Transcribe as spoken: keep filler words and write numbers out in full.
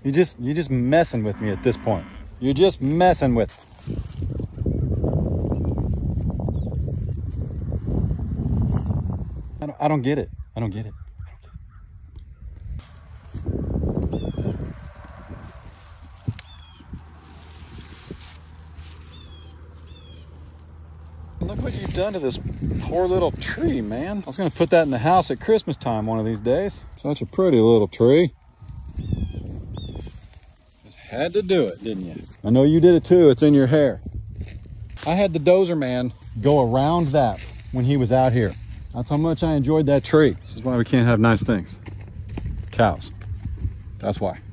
You just, you're just messing with me at this point. You're just messing with. I don't, I don't get it. I don't get it. Look what you've done to this poor little tree, man. I was gonna put that in the house at Christmas time one of these days. Such a pretty little tree. Just had to do it, didn't you? I know you did it too. It's in your hair. I had the dozer man go around that when he was out here. That's how much I enjoyed that tree. This is why we can't have nice things. Cows. That's why.